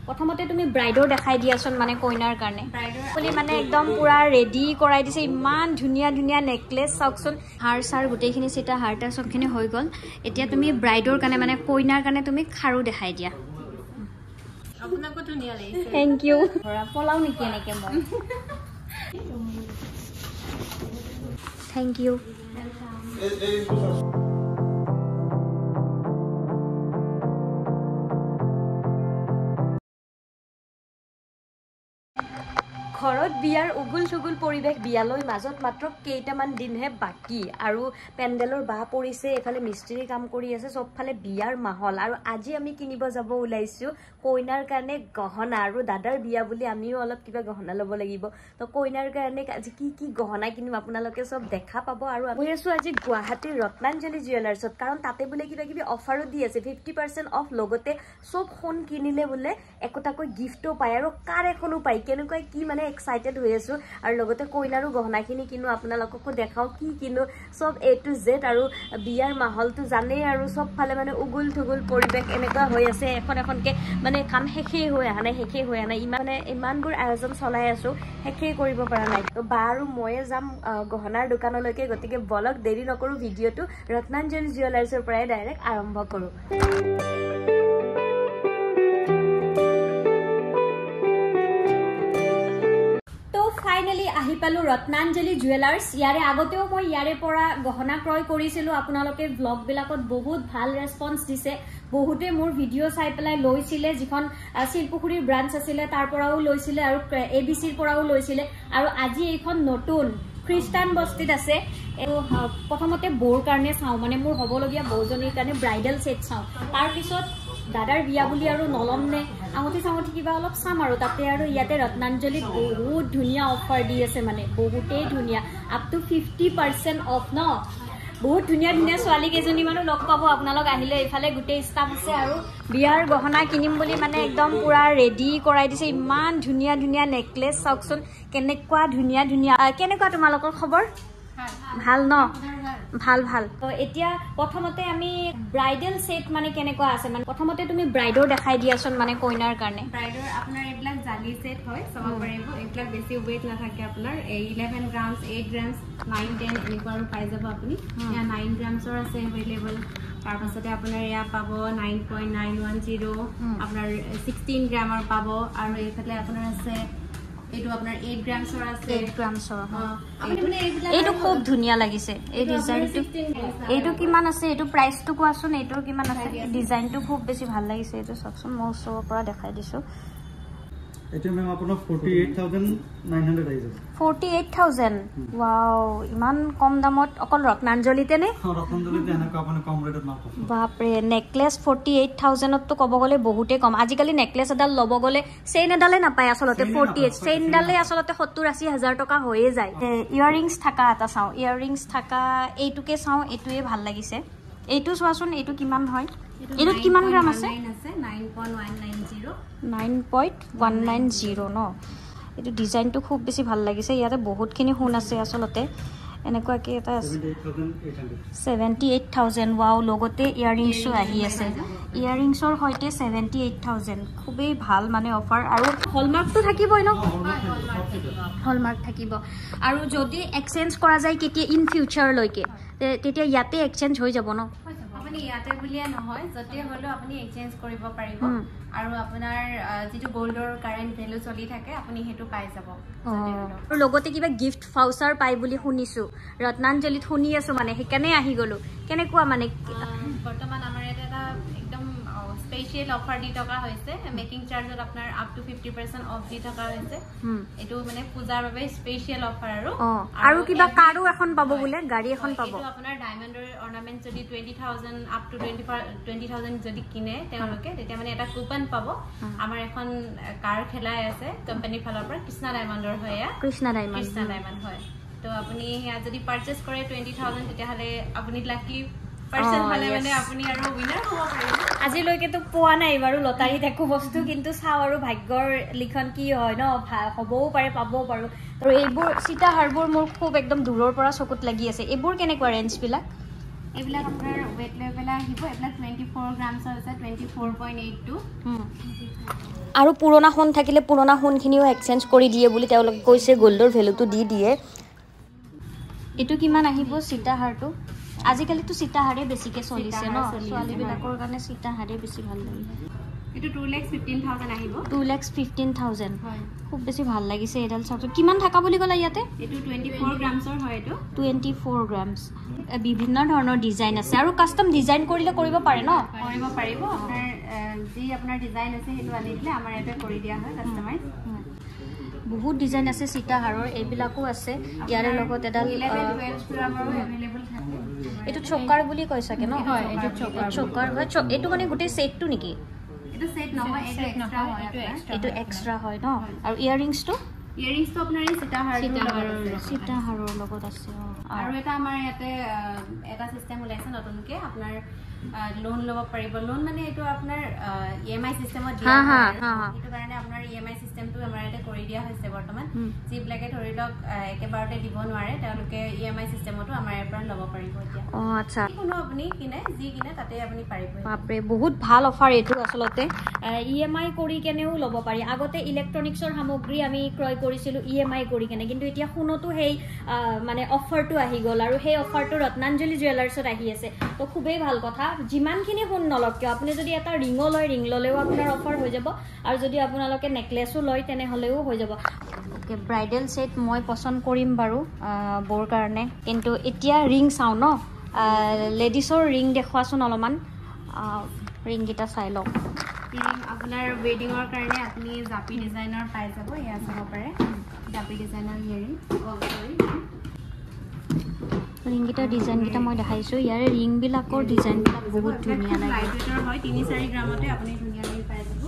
প্ৰথমতে তুমি ব্ৰাইডৰ দেখাই দিয়াচোন মানে কইনাৰ কাৰণে বুলি মানে একদম পুৰা ৰেডি কৰাই দিছে ইমান ধুনীয়া ধুনীয়া নেকলেছ চাওকচোন হাৰ চাৰ গোটেইখিনি চিটা হাৰটা সবখিনি হৈ গ'ল এতিয়া তুমি ব্ৰাইডৰ কাৰণে মানে কইনাৰ কাৰণে তুমি খাৰু দেখাই দিয়া আপোনাকো ধুনীয়া লাগিছে থ্যাংক ইউ ধৰা পলাও নেকি এনেকে মই থ্যাংক ইউ ঘৰত বিয়াৰ উগুল থুগুল পৰিবেশ বিয়ালৈ মাজত মাত্ৰ কেইটামান দিনহে বাকি আৰু পেন্ডেলৰ বা পৰিছে এফালে মিস্ত্ৰী কাম কৰি আছে সবফালে বিয়াৰ মাহল আৰু আজি আমি কিনিব যাব ওলাইছো কইনাৰ কাৰণে গহনা আৰু দাদাৰ বিয়া বুলি আমিও অলপ কিবা গহনা ল'ব লাগিব তো কইনাৰ কাৰণে আজি কি কি গহনা কিনিম আপোনালোকে সব দেখা পাব আৰু আমি আছো আজি গুৱাহাটীৰ ৰত্নাঞ্জলি জুৱেলাৰ্ছত কাৰণ তাতে বোলে কিবা কিবি অফাৰো দি আছে 50% অফ লগতে সব ফোন কিনিলে বোলে একটাকৈ গিফ্টও পায় আৰু কাৰ এখনো পায় কেনেকৈ কি মানে excited হৈ আছো আৰু লগতে কইনাৰো গহনাখিনি কিনো আপোনালোককো দেখাও কি কিনো সব A to Z আৰু বিয়াৰ মাহলটো জানে আৰু সব ফালে মানে উগুল থুগুল পৰিবেশ এনেকুৱা হৈ আছে এখন এখনকে মানে কাম শেষে হৈ আহা নাই শেষে হৈ আনা ইমানবোৰ আয়োজন চলাই আছো শেষে কৰিব পৰা নাই তো বা আৰু ময়ে যাম গহনাৰ দোকানলৈকে গতিকে বলক দেৰি নকৰো ভিডিঅটো ৰত্নাঞ্জলি জুৱেলাৰ্ছৰ পৰাই ডাইৰেক্ট আৰম্ভ কৰো ফাইনালি আহি পালো ৰত্নাঞ্জলি জুৱেলাৰ্ছ ইয়াৰে আগতেও মই ইয়াৰে পৰা গহনা ক্ৰয় কৰিছিলো আপোনালোকে ব্লগ বিলাকত বহুত ভাল ৰেসপন্স দিছে বহুতে মোৰ ভিডিও চাই পেলাই লৈছিলে যিখন শিলপুখুৰীৰ ব্ৰাঞ্চ আছিল তাৰ পৰাও লৈছিলে আৰু এবিসিৰ পৰাও লৈছিলে আৰু আজি এইখন নতুন খ্ৰীষ্টানবস্তিত আছে প্ৰথমতে বৰ কাৰণে চাও মানে মোৰ হবলগীয়া বৌজনীৰ কাৰণে ব্ৰাইডাল সেট চাও তাৰ পিছত দাদাৰ বিয়া বুলি আৰু নলম নে আঙুঠি চাঙুঠি কিবা অলপ চাম আৰু তাতে আৰু ইয়াতে ৰত্নাঞ্জলিত বহুত ধুনীয়া অফাৰ দি আছে মানে বহুতেই ধুনীয়া আপ টু 50% অফ ন বহুত ধুনীয়া ধুনীয়া ছোৱালী কেইজনী মানুহ লগ পাব আপোনালোক আহিলে ইফালে গোটেই ষ্টাফ আছে আৰু বিয়াৰ গহনা কিনিম বুলি মানে একদম পুৰা ৰেডি কৰাই দিছে ইমান ধুনীয়া ধুনীয়া নেকলেছ চাওকচোন কেনেকুৱা ধুনীয়া ধুনীয়া কেনেকুৱা তোমালোকৰ খবৰ ভাল ন ভাল ভাল তো এতিয়া প্ৰথমতে আমি ব্ৰাইডাল সেট মানে কেনেকুৱা আছে মানে প্ৰথমতে তুমি ব্ৰাইডৰ দেখাই দিয়াচোন মানে কইনাৰ কাৰণে ব্ৰাইডৰ আপোনাৰ এইবিলাক জালি সেট হয় চাব পাৰিব এইবিলাক বেছি ওয়েট নাথাকে আপোনাৰ 11 গ্ৰামছ 8 গ্ৰামছ 9 10 এনেকুৱা আৰু পাই যাব আপুনি ইয়া 9 গ্ৰামছৰ আছে এভেইলেবল তাৰ পাছতে আপোনাৰ ইয়া পাব 9.910 আপোনাৰ 16 গ্ৰামৰ পাব আৰু এইফালে আপোনাৰ আছে এইটো আপোনাৰ 8 গ্ৰামছৰ আছে 8 গ্ৰামছৰ এইটো খুব ধুনীয়া লাগিছে এই ডিজাইনটো এইটো কিমান আছে এইটো প্ৰাইসটো কোৱাচোন এইটোৰ কিমান আছে ডিজাইনটো খুব বেছি ভাল লাগিছে এইটো চাওকচোন মই ওচৰৰ পৰা দেখাই দিছো এইটো মেম আপোনাৰ 48900 আইছে 48000 ওয়াও ইমান কম দামত অকল ৰত্নাঞ্জলিতে নে ৰত্নাঞ্জলিতে এনে আপুনি কম ৰেটত নাপাব বাপ ৰে নেকলেছ 48000 ত কব গলে বহুতে কম আজিকালি নেকলেছ এডাল লব গলে চেইন এডালে নাপায় আসলতে 48 চেইন ডালে আসলতে 70-80 টকা হৈয়ে যায় ইয়াৰিংছ থাকা এটা চাও ইয়াৰিংছ থাকা এইটোকে চাও এইটোৱে ভাল লাগিছে এইটো চোৱাচোন এইটো কিমান হয় এইটো কিমান গ্ৰাম আছে 9.190 ন এইটো ডিজাইনটো খুব বেছি ভাল লাগিছে ইয়াতে বহুতখিনি হুন আছে আসলতে এনেকুৱা কি এটা 78000 ওয়াও লগতে ইয়াৰিংছও আহি আছে ইয়াৰিংছৰ হয়তে 78000 খুবেই ভাল মানে অফাৰ আৰু হলমাৰ্কটো থাকিবই ন হলমাৰ্ক থাকিব আৰু যদি এক্সচেঞ্জ কৰা যায় কেতিয়া ইন ফিউচাৰ লৈকে তেতিয়া ইয়াতে এক্সচেঞ্জ হৈ যাব ন আপুনি ইয়াতে বুলিয়ে নহয় যতে হলো আপুনি এক্সচেঞ্জ কৰিব পাৰিব আৰু আপোনাৰ যেটো গোল্ডৰ কাৰেন্ট ভ্যালু চলি থাকে আপুনি হেতু পাই যাব আৰু লগতে কিবা গিফট ফাউচাৰ পাই বুলি শুনিছো ৰত্নাঞ্জলিত শুনি আছো মানে হেকানে আহি গলো কেনেকুৱা মানে বৰ্তমান আমাৰ এটা একদম স্পেশাল অফাৰ দি থকা হৈছে মেকিং চাৰ্জত আপোনাৰ আপ টু 50% অফ দি থকা হৈছে এটো মানে পূজাৰ বাবে স্পেশাল অফাৰ আৰু কিবা কাৰো এখন পাব বুলে গাড়ী এখন পাব এটো আপোনাৰ ডায়মণ্ডৰ অৰ্নামেন্ট যদি 20000 আপ টু 20000 যদি কিনে তেওঁলোকে তেতিয়া মানে এটা কুপন পাব আমাৰ এখন কাৰ খেলাই আছে কোম্পানী ফালৰ পৰা কৃষ্ণা ডায়মণ্ডৰ হয় কৃষ্ণা ডায়মণ্ড হয় তো আপুনি ইয়া যদি পাৰচেজ কৰে 20000 তেতিয়া হলে আপুনি লাকি পার্সন হলে মানে আপুনি আৰু উইনাৰ হ'ব পাৰিব আজি লৈকে তো পোৱা নাই বাৰু লটাৰীত একো বস্তু কিন্তু চাও আৰু ভাগ্যৰ লিখন কি হয় ন হ'বও পাৰে পাবও পাৰো আৰু এইবোৰ সীতা হাৰবোৰ মোৰ খুব একদম দূৰৰ পৰা চকুত লাগি আছে এইবোৰ কেনেকুৱা ৰেঞ্জ বিলাক এইবিলাক আপোনাৰ weight level আহিব এইবিলাক 24 grams আছে 24.82 আৰু পুৰণা সোণ থাকিলে পুৰণা সোণখিনিও এক্সচেঞ্জ কৰি দিয়ে বুলি তেওঁলোকে কৈছে গোল্ডৰ ভ্যালুটো দি দিয়ে এটো কিমান আহিব সীতাহাৰটো আজিকালিতো সীতাহাৰে বেছিকে চলিছে ন ছোৱালীবিলাকৰ কাৰণে সীতাহাৰে বেছি ভাল লাগে এটো 2,15,000 আহিব 2,15,000 হয় খুব বেছি ভাল লাগিছে এডাল চাওক কিমান থাকা বুলি কলা ইয়াতে এটো 24 গ্ৰামছৰ হয় এটো 24 গ্ৰামছ বিভিন্ন ধৰণৰ ডিজাইন আছে আৰু কাস্টম ডিজাইন কৰিলে কৰিব পাৰে ন কৰিব পাৰিব আপোনাৰ যি আপোনাৰ ডিজাইন আছে হেতু আনি দিলে আমাৰ এতে কৰি দিয়া হয় কাস্টমাইজ বহুত ডিজাইন আছে সীতাহাৰৰ এইবিলাকো আছে ইয়াৰে লগত এডাল 11-12 গ্ৰামৰো अवेलेबल থাকে এটো চকাৰ বুলি কয় সাকে ন হয় এটো চকাৰ হয় এটো মানে গুটে সেটটো নেকি এটো সেট নহয় এটো এক্সট্ৰা হয় এটো এক্সট্ৰা হয় ন আৰু ইয়াৰিংছ তো আপোনাৰ এই সীতাহাৰৰ লগত আছে আৰু এটা আমাৰ ইয়াতে এটা সিস্টেম ওলাইছে নতুনকে আপোনাৰ লোন লব পাৰিব লোন মানে এটো আপোনাৰ ইএমআই সিস্টেমত দিয়া হয় এটো কাৰণে আপোনাৰ ইএমআই সিস্টেমটো আমাৰ ইয়াতে কৰি দিয়া হৈছে বৰ্তমান যি ব্লেকে ধৰি লওক একেবাৰতে দিব নোৱাৰে তেওঁলোকে ইএমআই সিস্টেমটো আমাৰ ইয়াৰ পৰা লব পাৰিব এতিয়া আচ্ছা কোনো আপুনি কিনে যি কিনে তাতে আপুনি পাৰিব বাপৰে বহুত ভাল অফাৰ এটো আসলতে ইএমআই কৰি কেনেও লব পাৰি আগতে ইলেক্ট্ৰনিক্সৰ সামগ্ৰী আমি ক্ৰয় কৰিছিলো ইএমআই কৰি কেনে কিন্তু এতিয়া শুনতো হেই মানে অফাৰটো আহি গল আৰু হেই অফাৰটো ৰত্নাঞ্জলি জুৱেলাৰ্ছত আহি আছে তো খুবেই ভাল কথা যিমানখিনি শুন নলক কিয় আপুনি যদি এটা ৰিঙো লয় ৰিং ললেও আপোনাৰ অফাৰ হৈ যাব আৰু যদি আপোনালোকে নেকলেসও লয় তেনে হলেও হৈ যাব ওকে ব্ৰাইডাল সেট মই পছন্দ কৰিম বাৰু বৰ কাৰণে কিন্তু এতিয়া ৰিং চাও ন লেডিছৰ ৰিং দেখুৱাছোন অলপমান ৰিং গিটা চাই লও ৰিং আপোনাৰ ৱেডিংৰ কাৰণে আপুনি জাপি ডিজাইনৰ পাই যাব ইয়া চাব পাৰে জাপি ডিজাইনৰ ইয়াৰিং ৰিং গিটা ডিজাইন গিটা মই দেখাইছো ইয়াৰে ৰিং বিলাকৰ ডিজাইন বিলাক বহুত ধুনিয়া লাগে লাইটৰ হয় 3-4 গ্ৰামতে আপুনি ধুনিয়া ৰিং পাই যাব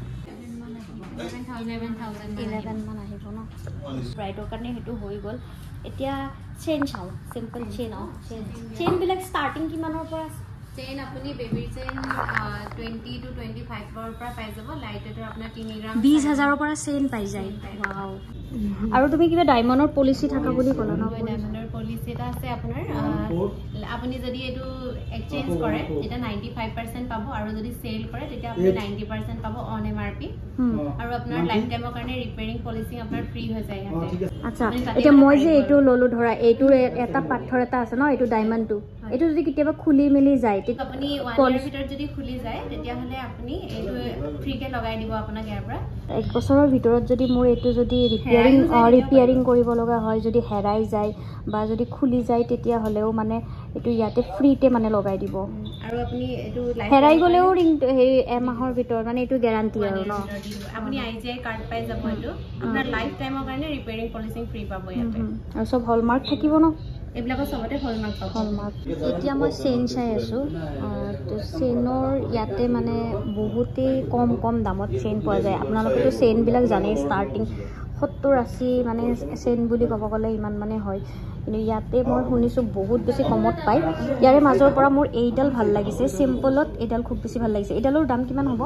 11,000 মান আহিব ন ব্ৰাইডৰ কাৰণে হেতু হৈ গল এতিয়া চেইন চাও সিম্পল চেইন চেইন বিলাক ষ্টাৰ্টিং কিমানৰ পৰা আছে চেইন আপুনি বেবি চেইন 20 to 25 ৰ পৰা পাই যাব লাইটৰ আপোনাৰ 3 গ্ৰাম 20,000 ৰ পৰা চেইন পাই যায় ওয়াও আৰু তুমি কিবা ডায়মণ্ডৰ পলিচি থাকা বুলি ক'লা ন ডায়মণ্ডৰ পলিচি এটা আছে আপোনাৰ আপুনি যদি এটো এক্সচেঞ্জ কৰে এটা 95% পাব আৰু যদি সেল কৰে তেতিয়া আপুনি 90% পাব অন এমআৰপি আৰু আপোনাৰ লাইফ টাইমৰ কাৰণে ৰিপেয়াৰিং পলিচি আপোনাৰ ফ্ৰী হৈ যায় ইয়াতে আচ্ছা এতিয়া মই যে এটো ললো ধৰা এটো এটা পাথৰ এটা আছে ন এটো ডায়মণ্ডটো এটো যদি কিবা খুলি মিলি যায় আপুনি 1 ইয়াৰ ভিতৰত যদি খুলি যায় তেতিয়া হলে আপুনি এটো ফ্ৰী কে লগাই দিব আপোনাক ইয়াৰ পৰা 1 বছৰৰ ভিতৰত যদি মোৰ এটো যদি ৰিপেয়াৰিং কৰিব লগা হয় যদি হেৰাই যায় বা যদি খুলি যায় তেতিয়া হলেও মানে এটো ইয়াতে ফ্ৰীতে মানে লগাই দিব আৰু আপুনি এটো হেৰাই গলেও ৰিং হেই এমাহৰ ভিতৰত মানে এটো গ্যাৰান্টি আৰু ন আপুনি আইজিআই কাৰ্ড পাই যাব এটো আপোনাৰ লাইফ টাইমৰ কাৰণে ৰিপেয়াৰিং পলিচি ফ্ৰী পাব ইয়াতে আৰু সব হলমাৰ্ক থাকিব ন এইবিলাকৰ সবতে হলমাৰ্ক পাব হলমাৰ্ক এতিয়া মই চেইন চাই আছো তো চেইনৰ ইয়াতে মানে বহুতে কম দামত চেইন পোৱা যায় আপোনালোকেতো চেইন বিলাক জানে ষ্টাৰ্টিং 70-80 মানে চেইন বুলি ক'ব গ'লে ইমান মানে হয় কিন্তু ইয়াতে মই শুনিছো বহুত বেছি কমত পায় ইয়াৰে মাজৰ পৰা মোৰ এইডাল ভাল লাগিছে সিম্পলত এইডাল খুব বেছি ভাল লাগিছে এইডালৰ দাম কিমান হ'ব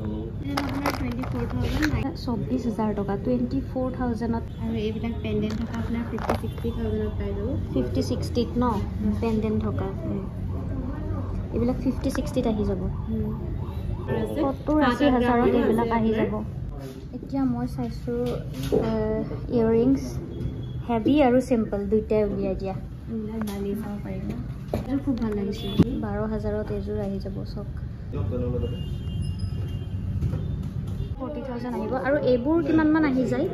24,000 টকা 24,000ত আৰু এইবিলাক পেন্ডেন্ট থকা আপোনাৰ 50-60,000ত পাই যাব 50-60ত ন পেন্ডেন্ট থকা এইবিলাক 50-60ত আহি যাব 70-80,000ত এইবিলাক আহি যাব এতিয়া মই চাইছো ইয়াৰিংছ হেভি আৰু সিম্পল দুইটাই উলিয়াই দিয়া বালি চাব পাৰিব এটো খুব ভাল লাগিছে 12,000ত এজোৰ আহি যাব চক 40,000 আহিব আৰু এইবোৰ কিমান মান আহি যায়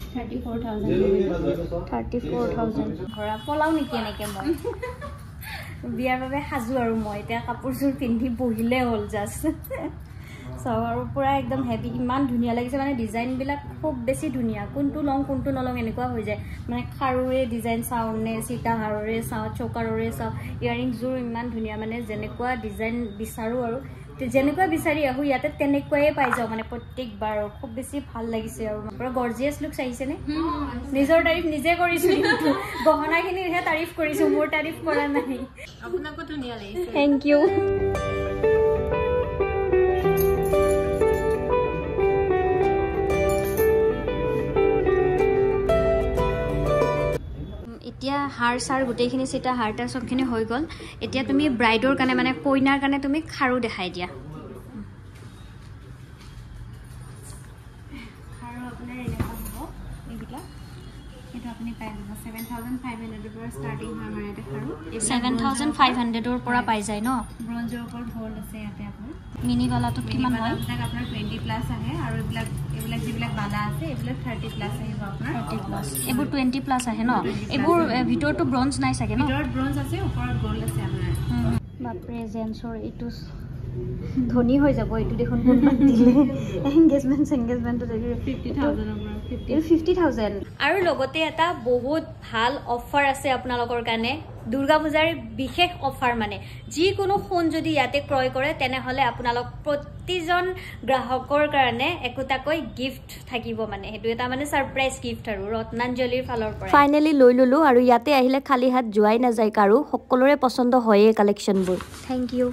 34,000 ঘৰা পলাও নেকি এনেকে মই বিয়াৰ বাবে সাজু আৰু মই এতিয়া কাপোৰযোৰ পিন্ধি বহিলে হ'ল জাষ্ট আৰু পুৰা একদম হেভি ইমান ধুনিয়া লাগিছে মানে ডিজাইন বিলাক খুব বেছি ধুনিয়া কোনটো লং কোনটো নলং এনেকুৱা হৈ যায় মানে খাৰুৰে ডিজাইন চাও নে সীতাহাৰৰে চাও চকাৰৰে চাও ইয়াৰিংছযোৰ ইমান ধুনিয়া মানে যেনেকুৱা ডিজাইন বিচাৰো আৰু যেনেকুৱা বিচাৰি আহো ইয়াতে তেনেকুৱাই পাই যাও মানে প্ৰত্যেকবাৰ খুব বেছি ভাল লাগিছে আৰু পুৰা গৰ্জিয়াছ লুকছ আহিছে নে নিজৰ তাৰিফ নিজে কৰিছো গহনাখিনিৰহে তাৰিফ কৰিছো মোৰ তাৰিফ কৰা নাই আপোনাকো ধুনিয়া লাগিছে থ্যাংক ইউ এতিয়া হাৰ চাৰ গোটেইখিনি চিটা হাৰটা সবখিনি হৈ গ'ল এতিয়া তুমি ব্ৰাইডৰ কাৰণে মানে কইনাৰ কাৰণে তুমি খাৰু দেখাই দিয়া খাৰু আপোনাৰ এনেকা হ'ব এইবিলা এটা আপুনি পাই যাব 7500 পৰা ষ্টাৰ্টিং হয় মানে এটা খাৰু 7500 ৰ পৰা পাই যায় ন ব্ৰঞ্জৰ ওপৰত গোল্ড আছে ইয়াতে আপোনাৰ মিনি বালাটো কিমান হয় আপোনাৰ 20 প্লাস আহে আৰু এইবিলাক যিবিলাক বালা আছে এইবিলাক 30 প্লাস আহিব আপোনাৰ 30 প্লাস এবোৰ 20 প্লাস আহে ন এবোৰ ভিতৰটো ব্ৰঞ্জ নাই চাগে ন ভিতৰত ব্ৰঞ্জ আছে ওপৰত গোল্ড আছে আপোনাৰ বাপৰে জেন্সৰ ইটো ধনী হৈ যাব এটো দেখোন কোনবাত দিলে এংগেজমেন্টটো দেখি 50000 আৰু লগতে এটা বহুত ভাল অফাৰ আছে আপোনালোকৰ কাৰণে দুৰ্গা পূজাৰ বিশেষ অফাৰ মানে যিকোনো ফোন যদি ইয়াতে ক্ৰয় কৰে তেনেহলে আপোনালোক প্ৰতিজন গ্ৰাহকৰ কাৰণে একোটাকৈ গিফট থাকিব মানে হেতু এটা মানে সাৰপ্ৰাইজ গিফট আৰু ৰত্নাঞ্জলিৰ ফালৰ পৰা ফাইনালি লৈ ললো আৰু ইয়াতে আহিলে খালি হাত যোৱাই না যায় কাৰো সকলোৰে পছন্দ হয়ে কালেকশনবোৰ থ্যাংক ইউ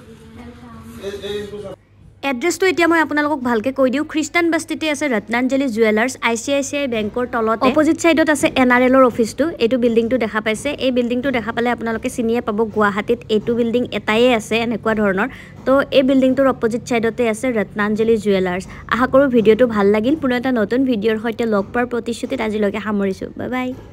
এড্ৰেছটো এতিয়া মই আপোনালোকক ভালকে কৈ দিও খ্ৰীষ্টানবাস্তিতে আছে ৰত্নাঞ্জলি জুৱেলাৰ্ছ ICICI বেংকৰ তলতে অপোজিট সাইডত আছে NRLৰ অফিসটো এইটো বিল্ডিংটো দেখা পাইছে এই বিল্ডিংটো দেখা পালে আপোনালোকে চিনিয়ে পাব গুৱাহাটীত এইটো বিল্ডিং এটাই আছে এনেকুৱা ধৰণৰ তো এই বিল্ডিংটোৰ অপোজিট সাইডতে আছে ৰত্নাঞ্জলি জুৱেলাৰ্ছ আশা কৰো ভিডিওটো ভাল লাগিল পুনৰ এটা নতুন ভিডিওৰ সৈতে লগ পোৱাৰ প্ৰতিশ্ৰুতিত আজিলৈকে সামৰিছো বাই বাই